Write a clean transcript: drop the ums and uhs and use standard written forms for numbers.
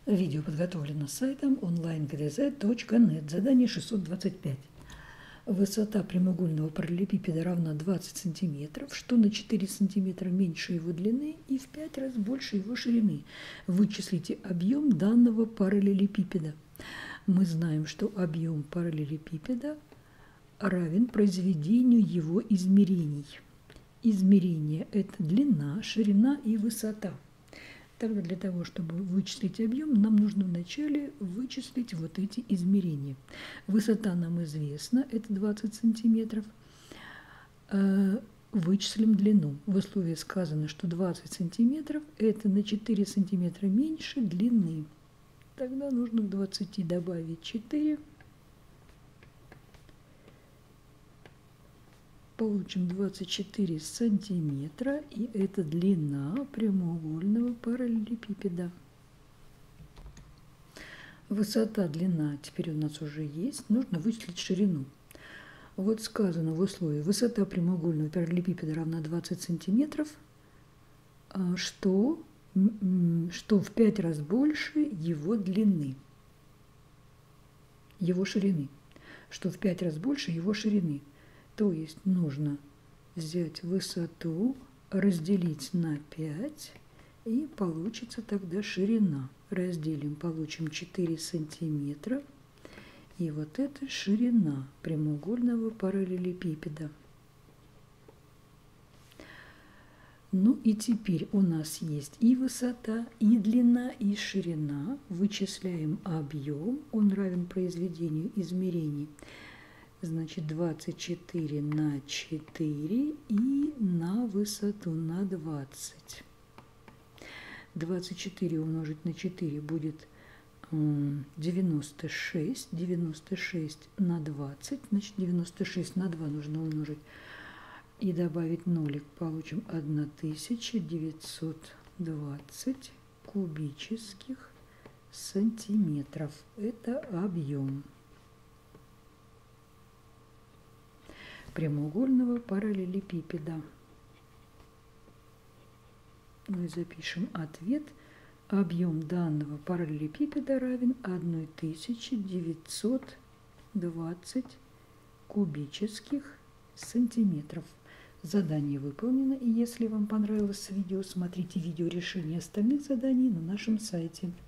Видео подготовлено сайтом onlinegdz.net. Задание 625. Высота прямоугольного параллелепипеда равна 20 см, что на 4 см меньше его длины и в 5 раз больше его ширины. Вычислите объем данного параллелепипеда. Мы знаем, что объем параллелепипеда равен произведению его измерений. Измерение – это длина, ширина и высота. Тогда для того, чтобы вычислить объем, нам нужно вначале вычислить вот эти измерения. Высота нам известна, это 20 сантиметров. Вычислим длину. В условии сказано, что 20 сантиметров – это на 4 сантиметра меньше длины. Тогда нужно к 20 добавить 4. Получим 24 сантиметра, и это длина прямоугольного параллелепипеда. Высота, длина теперь у нас уже есть, нужно вычислить ширину. Вот сказано в условии: высота прямоугольного параллелепипеда равна 20 сантиметров, что в 5 раз больше его длины, его ширины, что в 5 раз больше его ширины. То есть нужно взять высоту, разделить на 5, и получится тогда ширина. Разделим, получим 4 сантиметра. И вот это ширина прямоугольного параллелепипеда. Ну и теперь у нас есть и высота, и длина, и ширина. Вычисляем объем, он равен произведению измерений. Значит, 24 на 4 и на высоту на 20. 24 умножить на 4 будет 96. 96 на 20. Значит, 96 на 2 нужно умножить и добавить нолик. Получим 1920 кубических сантиметров. Это объем прямоугольного параллелепипеда. Ну и запишем ответ. Объем данного параллелепипеда равен 1920 кубических сантиметров. Задание выполнено, и если вам понравилось видео, смотрите видео решения остальных заданий на нашем сайте.